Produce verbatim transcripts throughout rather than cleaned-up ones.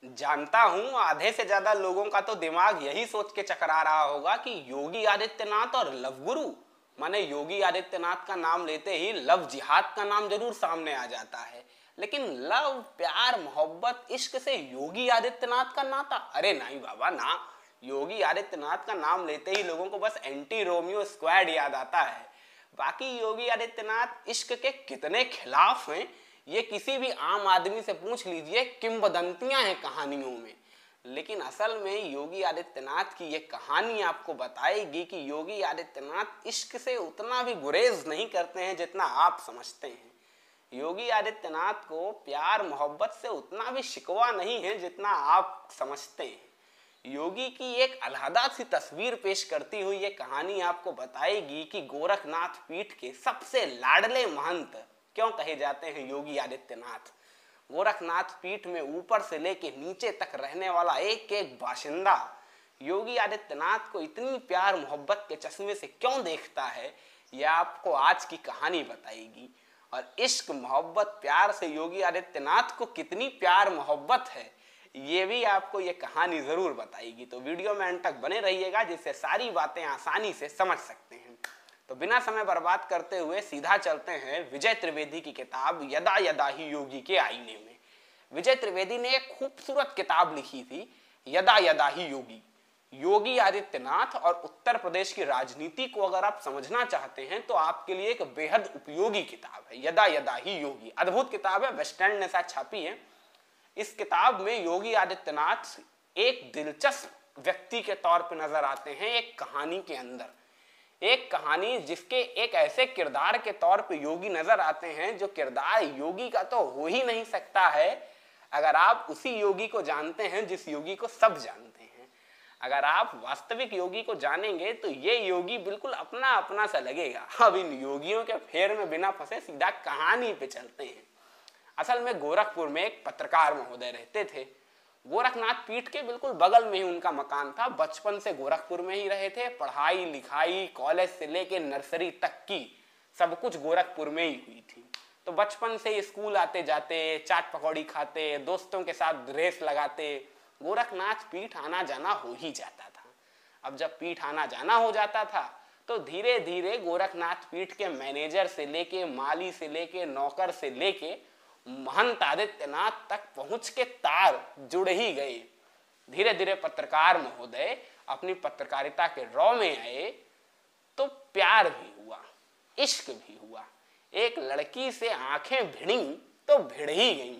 जानता हूं आधे से ज्यादा लोगों का तो दिमाग यही सोच के चकरा रहा होगा कि योगी आदित्यनाथ और लव गुरु माने योगी आदित्यनाथ का नाम लेते ही लव जिहाद का नाम जरूर सामने आ जाता है। लेकिन लव, प्यार, मोहब्बत, इश्क से योगी आदित्यनाथ का नाता? अरे नहीं बाबा ना। योगी आदित्यनाथ का नाम लेते ही लोगों को बस एंटी रोमियो स्क्वाड याद आता है। बाकी योगी आदित्यनाथ इश्क के कितने खिलाफ हैं ये किसी भी आम आदमी से पूछ लीजिए, किंवदंतियां हैं कहानियों में। लेकिन असल में योगी आदित्यनाथ की ये कहानी आपको बताएगी कि योगी आदित्यनाथ इश्क से उतना भी गुरेज नहीं करते हैं जितना आप समझते हैं। योगी आदित्यनाथ को प्यार मोहब्बत से उतना भी शिकवा नहीं है जितना आप समझते हैं। योगी की एक अलहदा सी तस्वीर पेश करती हुई ये कहानी आपको बताएगी कि गोरखनाथ पीठ के सबसे लाडले महंत क्यों कहे जाते हैं योगी आदित्यनाथ। गोरखनाथ पीठ में ऊपर से लेके नीचे तक रहने वाला एक एक बाशिंदा योगी आदित्यनाथ को इतनी प्यार मोहब्बत के चश्मे से क्यों देखता है, यह आपको आज की कहानी बताएगी। और इश्क, मोहब्बत, प्यार से योगी आदित्यनाथ को कितनी प्यार मोहब्बत है ये भी आपको ये कहानी जरूर बताएगी। तो वीडियो में अंत तक बने रहिएगा जिससे सारी बातें आसानी से समझ सकते हैं। तो बिना समय बर्बाद करते हुए सीधा चलते हैं विजय त्रिवेदी की किताब यदा यदा ही योगी के आईने में। विजय त्रिवेदी ने एक खूबसूरत किताब लिखी थी, यदा यदा ही योगी। योगी आदित्यनाथ और उत्तर प्रदेश की राजनीति को अगर आप समझना चाहते हैं तो आपके लिए एक बेहद उपयोगी किताब है यदा यदा ही योगी। अद्भुत किताब है, वेस्ट एंड ने साथ छापी है। इस किताब में योगी आदित्यनाथ एक दिलचस्प व्यक्ति के तौर पर नजर आते हैं एक कहानी के अंदर। एक कहानी जिसके एक ऐसे किरदार के तौर पे योगी नजर आते हैं जो किरदार योगी का तो हो ही नहीं सकता है अगर आप उसी योगी को जानते हैं जिस योगी को सब जानते हैं। अगर आप वास्तविक योगी को जानेंगे तो ये योगी बिल्कुल अपना अपना सा लगेगा। अब इन योगियों के फेर में बिना फंसे सीधा कहानी पे चलते हैं। असल में गोरखपुर में एक पत्रकार महोदय रहते थे। गोरखनाथ पीठ के बिल्कुल बगल में ही उनका मकान था। बचपन से गोरखपुर में ही रहे थे। पढ़ाई लिखाई कॉलेज से लेके नर्सरी तक की सब कुछ गोरखपुर में ही हुई थी। तो बचपन से स्कूल आते जाते, चाट पकौड़ी खाते, दोस्तों के साथ रेस लगाते, गोरखनाथ पीठ आना जाना हो ही जाता था। अब जब पीठ आना जाना हो जाता था तो धीरे धीरे गोरखनाथ पीठ के मैनेजर से लेके, माली से लेके, नौकर से लेके महंत आदित्यनाथ तक पहुंच के तार जुड़ ही गए। धीरे धीरे पत्रकार महोदय अपनी पत्रकारिता के रॉ में आए तो प्यार भी हुआ, इश्क भी हुआ। एक लड़की से आंखें भिड़ी तो भिड़ ही गई।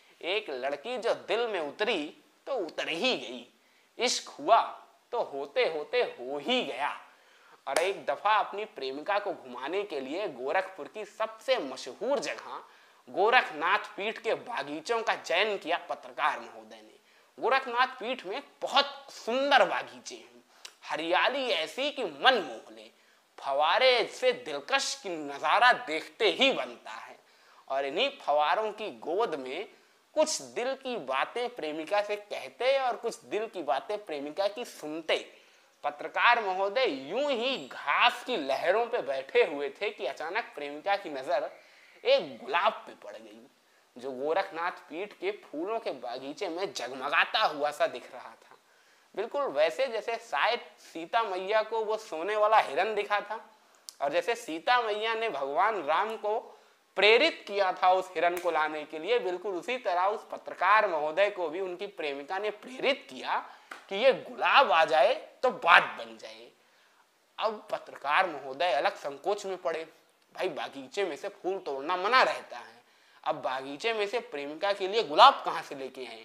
एक लड़की जो दिल में उतरी तो उतर ही गई। इश्क हुआ तो होते होते हो ही गया। और एक दफा अपनी प्रेमिका को घुमाने के लिए गोरखपुर की सबसे मशहूर जगह गोरखनाथ पीठ के बागीचों का चयन किया पत्रकार महोदय ने। गोरखनाथ पीठ में बहुत सुंदर बागीचे हैं, हरियाली ऐसी कि मन मोह ले, फवारे से दिलकश की नजारा देखते ही बनता है। और इन्हीं फवारों की गोद में कुछ दिल की बातें प्रेमिका से कहते और कुछ दिल की बातें प्रेमिका की सुनते पत्रकार महोदय यूं ही घास की लहरों पे बैठे हुए थे कि अचानक प्रेमिका की नजर एक गुलाब पे पड़ गई जो गोरखनाथ पीठ के फूलों के बागीचे में जगमगाता हुआ सा दिख रहा था। बिल्कुल वैसे जैसे शायद सीता मैया को वो सोने वाला हिरन दिखा था और जैसे सीता मैया ने भगवान राम को प्रेरित किया था उस हिरन को लाने के लिए, बिल्कुल उसी तरह उस पत्रकार महोदय को भी उनकी प्रेमिका ने प्रेरित किया कि ये गुलाब आ जाए तो बात बन जाए। अब पत्रकार महोदय अलग संकोच में पड़े। भाई बागीचे में से फूल तोड़ना मना रहता है, अब बागीचे में से प्रेमिका के लिए गुलाब कहाँ से लेके आए?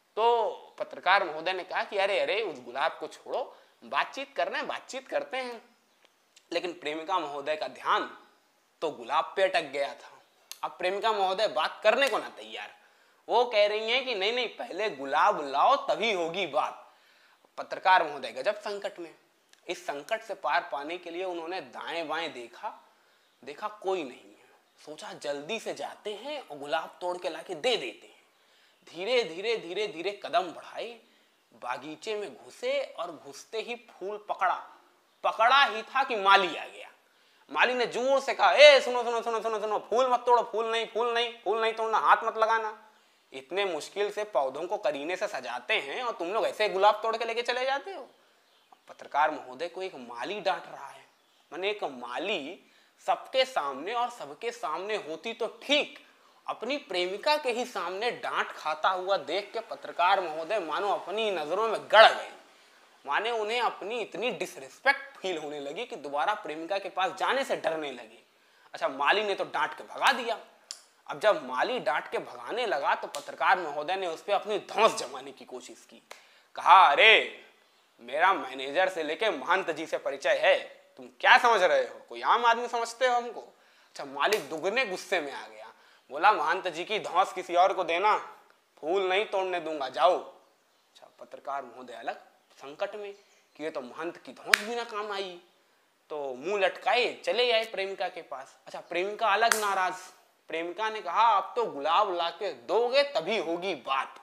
तो पत्रकार महोदय ने कहा कि अरे अरे उस गुलाब को छोड़ो, बातचीत करना है, बातचीत करते हैं। लेकिन प्रेमिका महोदय का ध्यान तो गुलाब पे अटक गया था। अब प्रेमिका महोदय बात करने को ना तैयार, वो कह रही हैं कि नहीं नहीं पहले गुलाब लाओ तभी होगी बात। पत्रकार महोदय गजब संकट में। इस संकट से पार पाने के लिए उन्होंने दाएं बाएं देखा, देखा कोई नहीं है। सोचा जल्दी से जाते हैं और गुलाब तोड़ के लाके दे देते हैं। धीरे धीरे धीरे धीरे कदम बढ़ाए, बागीचे में घुसे और घुसते ही फूल पकड़ा पकड़ा ही था कि माली आ गया। माली ने जोर से कहा, ए सुनो सुनो सुनो सुनो सुनो, फूल मत तोड़ो, फूल नहीं फूल नहीं फूल नहीं तोड़ना, हाथ मत लगाना। इतने मुश्किल से पौधों को करीने से सजाते हैं और तुम लोग ऐसे गुलाब तोड़ के लेके चले जाते हो। पत्रकार महोदय को एक माली डांट रहा है। माने एक माली सबके सामने और सबके सामने होती तो ठीक, अपनी प्रेमिका के ही सामने डांट खाता हुआ देख के पत्रकार महोदय मानो अपनी नजरों में गड़ गए। माने उन्हें अपनी इतनी डिसरिस्पेक्ट फील होने लगी कि दोबारा प्रेमिका के पास जाने से डरने लगे। अच्छा, माली ने तो डांट के भगा दिया। अब जब माली डांट के भगाने लगा तो पत्रकार महोदय ने उस पर अपनी धौंस जमाने की कोशिश की। कहा, अरे मेरा मैनेजर से लेके महंत जी से परिचय है, तुम क्या समझ रहे हो, कोई आम आदमी समझते हो हमको? अच्छा, मालिक दुगने गुस्से में आ गया। बोला, महंत जी की धौंस किसी और को देना, फूल नहीं तोड़ने दूंगा, जाओ। अच्छा, पत्रकार महोदय अलग संकट में कि ये तो महंत की धौंस भी ना काम आई, तो मुंह लटकाए चले आए प्रेमिका के पास। अच्छा, प्रेमिका अलग नाराज। प्रेमिका ने कहा, अब तो गुलाब लाके दोगे तभी होगी बात।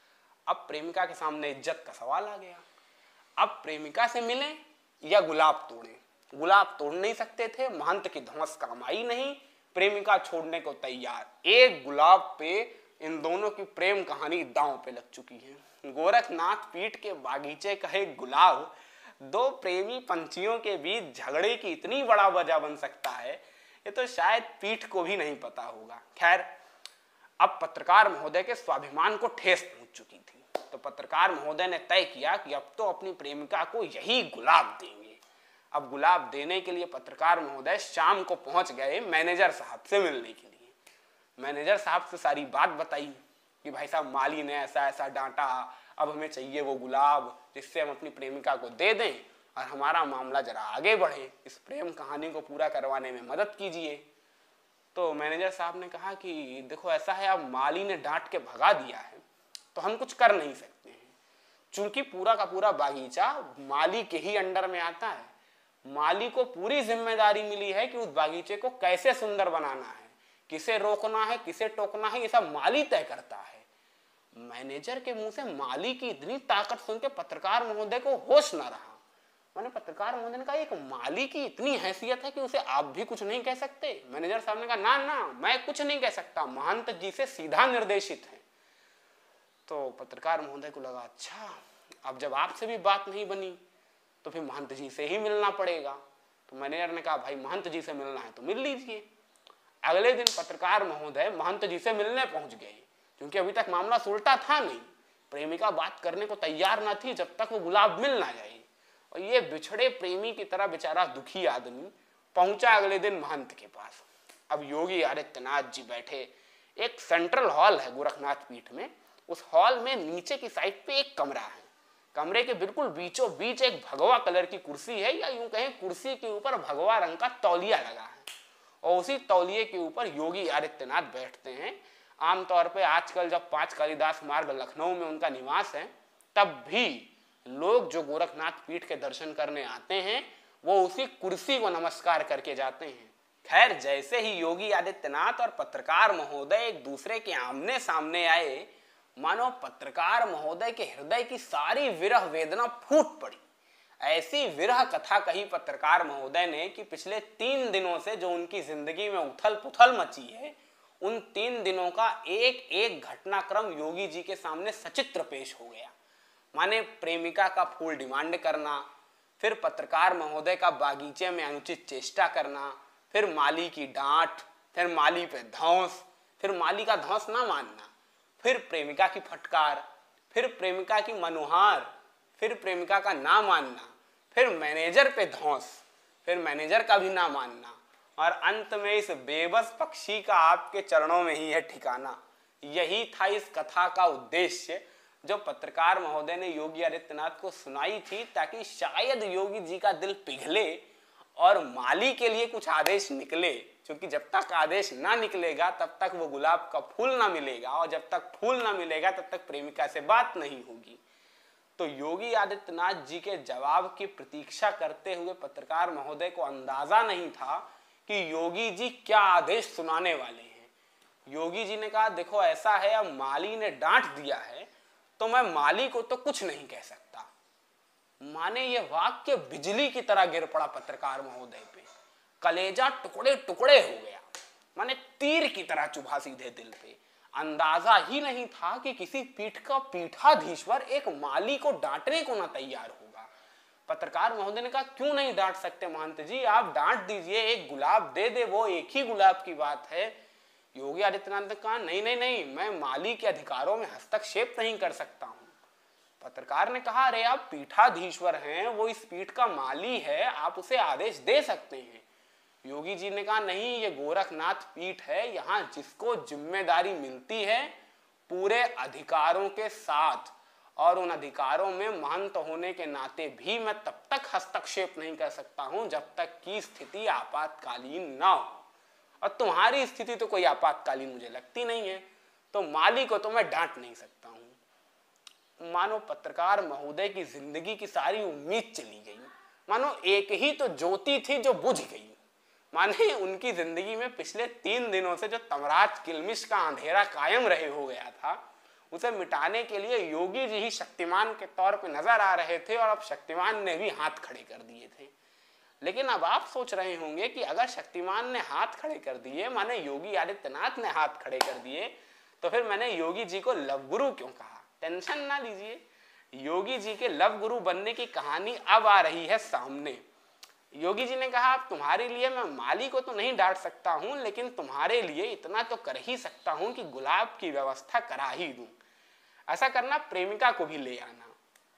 अब प्रेमिका के सामने इज्जत का सवाल आ गया। अब प्रेमिका से मिले या गुलाब तोड़े? गुलाब तोड़ नहीं सकते थे, महंत की धौंस काम आई नहीं, प्रेमिका छोड़ने को तैयार। एक गुलाब पे इन दोनों की प्रेम कहानी दांव पे लग चुकी है। गोरखनाथ पीठ के बागीचे का एक गुलाब दो प्रेमी पंछियों के बीच झगड़े की इतनी बड़ा वजह बन सकता है, ये तो शायद पीठ को भी नहीं पता होगा। खैर, अब पत्रकार महोदय के स्वाभिमान को ठेस पहुंच चुकी थी, तो पत्रकार महोदय ने तय किया कि अब तो अपनी प्रेमिका को यही गुलाब देंगे। अब गुलाब देने के लिए पत्रकार महोदय शाम को पहुंच गए मैनेजर साहब से मिलने के लिए। मैनेजर साहब से सारी बात बताई कि भाई साहब, माली ने ऐसा ऐसा डांटा, अब हमें चाहिए वो गुलाब जिससे हम अपनी प्रेमिका को दे दें और हमारा मामला जरा आगे बढ़े, इस प्रेम कहानी को पूरा करवाने में मदद कीजिए। तो मैनेजर साहब ने कहा कि देखो ऐसा है, अब माली ने डांट के भगा दिया है तो हम कुछ कर नहीं सकते हैं, चूंकि पूरा का पूरा बागीचा माली के ही अंडर में आता है। माली को पूरी जिम्मेदारी मिली है कि उस बागीचे को कैसे सुंदर बनाना है, किसे रोकना है, किसे टोकना है, ये सब माली तय करता है। मैनेजर के मुंह से माली की इतनी ताकत सुन के पत्रकार महोदय को होश न रहा। मैंने पत्रकार महोदय ने कहा, एक माली की इतनी हैसियत है कि उसे आप भी कुछ नहीं कह सकते? मैनेजर साहब ने कहा, ना ना, मैं कुछ नहीं कह सकता, महंत जी से सीधा निर्देशित है। तो पत्रकार महोदय को लगा, अच्छा, अब जब आपसे भी बात नहीं बनी तो फिर महंत जी से ही मिलना पड़ेगा। तो मैनेजर ने कहा, भाई महंत जी से मिलना है तो मिल लीजिए। अगले दिन पत्रकार महोदय महंत जी से मिलने पहुंच गए, क्योंकि अभी तक मामला सुलटा था नहीं, प्रेमिका बात करने को तैयार ना थी जब तक वो गुलाब मिल ना जाए। और ये बिछड़े प्रेमी की तरह बेचारा दुखी आदमी पहुंचा अगले दिन महंत के पास। अब योगी आदित्यनाथ जी बैठे, एक सेंट्रल हॉल है गोरखनाथ पीठ में, उस हॉल में नीचे की साइड पे एक कमरा है। कमरे के बिल्कुल बीचों बीच एक भगवा कलर की कुर्सी है, या यूं कहें कुर्सी के ऊपर भगवा रंग का तौलिया लगा है, और उसी तौलिए के ऊपर योगी आदित्यनाथ बैठते हैं। आमतौर पे आजकल जब पांच कालिदास मार्ग लखनऊ में उनका निवास है, तब भी लोग जो गोरखनाथ पीठ के दर्शन करने आते हैं वो उसी कुर्सी को नमस्कार करके जाते हैं। खैर, जैसे ही योगी आदित्यनाथ और पत्रकार महोदय एक दूसरे के आमने सामने आए, मानो पत्रकार महोदय के हृदय की सारी विरह वेदना फूट पड़ी। ऐसी विरह कथा कही पत्रकार महोदय ने कि पिछले तीन दिनों से जो उनकी जिंदगी में उथल पुथल मची है, उन तीन दिनों का एक एक घटनाक्रम योगी जी के सामने सचित्र पेश हो गया। माने प्रेमिका का फूल डिमांड करना, फिर पत्रकार महोदय का बागीचे में अनुचित चेष्टा करना, फिर माली की डांट, फिर माली पे धौंस, फिर माली का धौंस ना मानना, फिर प्रेमिका की फटकार, फिर प्रेमिका की मनुहार, फिर प्रेमिका का ना मानना, फिर मैनेजर पे धौंस, फिर मैनेजर का भी ना मानना, और अंत में इस बेबस पक्षी का आपके चरणों में ही है ठिकाना। यही था इस कथा का उद्देश्य जो पत्रकार महोदय ने योगी आदित्यनाथ को सुनाई थी, ताकि शायद योगी जी का दिल पिघले और माली के लिए कुछ आदेश निकले, क्योंकि जब तक आदेश ना निकलेगा तब तक वो गुलाब का फूल ना मिलेगा, और जब तक फूल ना मिलेगा तब तक प्रेमिका से बात नहीं होगी। तो योगी आदित्यनाथ जी के जवाब की प्रतीक्षा करते हुए पत्रकार महोदय को अंदाजा नहीं था कि योगी जी क्या आदेश सुनाने वाले हैं। योगी जी ने कहा, देखो ऐसा है, अब माली ने डांट दिया है तो मैं माली को तो कुछ नहीं कह सकता। माने ये वाक्य बिजली की तरह गिर पड़ा पत्रकार महोदय पे, कलेजा टुकड़े टुकड़े हो गया, माने तीर की तरह चुभा सीधे दिल पे। अंदाजा ही नहीं था कि किसी पीठ का पीठाधीश्वर एक माली को डांटने को ना तैयार होगा। पत्रकार महोदय ने कहा, क्यों नहीं डांट सकते महंत जी, आप डांट दीजिए, एक गुलाब दे दे, वो एक ही गुलाब की बात है। योगी आदित्यनाथ ने कहा, नहीं नहीं नहीं, मैं माली के अधिकारों में हस्तक्षेप नहीं कर सकता हूं। पत्रकार ने कहा, अरे आप पीठाधीश्वर हैं, वो इस पीठ का माली है, आप उसे आदेश दे सकते हैं। योगी जी ने कहा, नहीं, ये गोरखनाथ पीठ है, यहाँ जिसको जिम्मेदारी मिलती है पूरे अधिकारों के साथ, और उन अधिकारों में महंत होने के नाते भी मैं तब तक हस्तक्षेप नहीं कर सकता हूं जब तक कि स्थिति आपातकालीन ना हो, और तुम्हारी स्थिति तो कोई आपातकालीन मुझे लगती नहीं है, तो माली को तो मैं डांट नहीं सकता हूं। मानो पत्रकार महोदय की जिंदगी की सारी उम्मीद चली गई, मानो एक ही तो ज्योति थी जो बुझ गई। माने उनकी जिंदगी में पिछले तीन दिनों से जो तमराज किलमिश का अंधेरा कायम रहे हो गया था, उसे मिटाने के लिए योगी जी ही शक्तिमान के तौर पे नजर आ रहे थे, और अब शक्तिमान ने भी हाथ खड़े कर दिए थे। लेकिन अब आप सोच रहे होंगे कि अगर शक्तिमान ने हाथ खड़े कर दिए, माने योगी आदित्यनाथ ने हाथ खड़े कर दिए, तो फिर मैंने योगी जी को लव गुरु क्यों कहा। टेंशन ना लीजिए, योगी जी के लव गुरु बनने की कहानी अब आ रही है सामने। योगी जी ने कहा, अब तुम्हारे लिए मैं माली को तो नहीं डांट सकता हूं, लेकिन तुम्हारे लिए इतना तो कर ही सकता हूं कि गुलाब की व्यवस्था करा ही दूं। ऐसा करना, प्रेमिका को भी ले आना।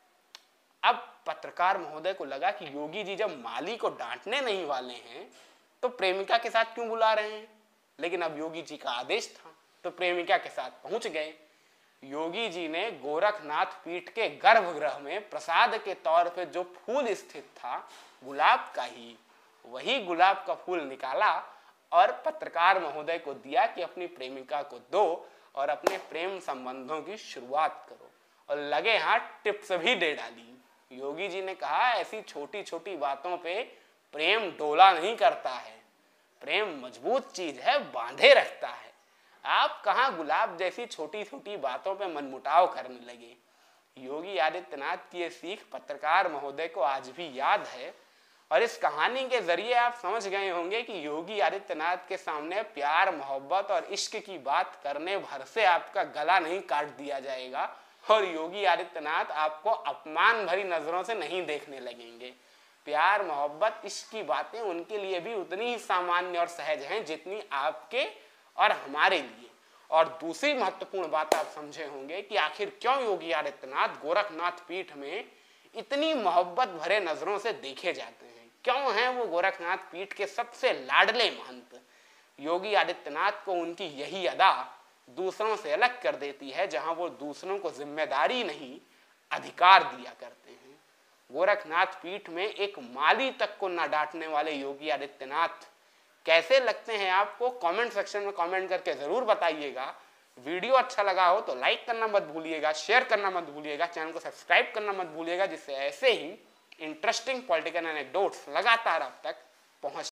अब पत्रकार महोदय को लगा कि योगी जी जब माली को डांटने नहीं वाले हैं तो प्रेमिका के साथ क्यों बुला रहे हैं। लेकिन अब योगी जी का आदेश था, तो प्रेमिका के साथ पहुंच गए। योगी जी ने गोरखनाथ पीठ के गर्भगृह में प्रसाद के तौर पे जो फूल स्थित था, गुलाब का ही, वही गुलाब का फूल निकाला और पत्रकार महोदय को दिया कि अपनी प्रेमिका को दो और अपने प्रेम संबंधों की शुरुआत करो, और लगे हाथ टिप्स भी दे डाली। योगी जी ने कहा, ऐसी छोटी छोटी बातों पे प्रेम डोला नहीं करता है, प्रेम मजबूत चीज है, बांधे रखता है। आप कहाँ गुलाब जैसी छोटी छोटी बातों पे मनमुटाव करने लगे। योगी आदित्यनाथ की ये सीख पत्रकार महोदय को आज भी याद है, और इस कहानी के जरिए आप समझ गए होंगे कि योगी आदित्यनाथ के सामने प्यार, मोहब्बत और इश्क की बात करने भर से आपका गला नहीं काट दिया जाएगा, और योगी आदित्यनाथ आपको अपमान भरी नजरों से नहीं देखने लगेंगे। प्यार, मोहब्बत, इश्क की बातें उनके लिए भी उतनी ही सामान्य और सहज हैं जितनी आपके और हमारे लिए। और दूसरी महत्वपूर्ण बात आप समझे होंगे कि आखिर क्यों योगी आदित्यनाथ गोरखनाथ पीठ में इतनी मोहब्बत भरे नजरों से देखे जाते हैं, क्यों हैं वो गोरखनाथ पीठ के सबसे लाडले महंत। योगी आदित्यनाथ को उनकी यही अदा दूसरों से अलग कर देती है, जहां वो दूसरों को जिम्मेदारी नहीं अधिकार दिया करते हैं। गोरखनाथ पीठ में एक माली तक को न डांटने वाले योगी आदित्यनाथ कैसे लगते हैं आपको, कमेंट सेक्शन में कमेंट करके जरूर बताइएगा। वीडियो अच्छा लगा हो तो लाइक करना मत भूलिएगा, शेयर करना मत भूलिएगा, चैनल को सब्सक्राइब करना मत भूलिएगा, जिससे ऐसे ही इंटरेस्टिंग पॉलिटिकल एनेक्डोट्स लगातार आप तक पहुंच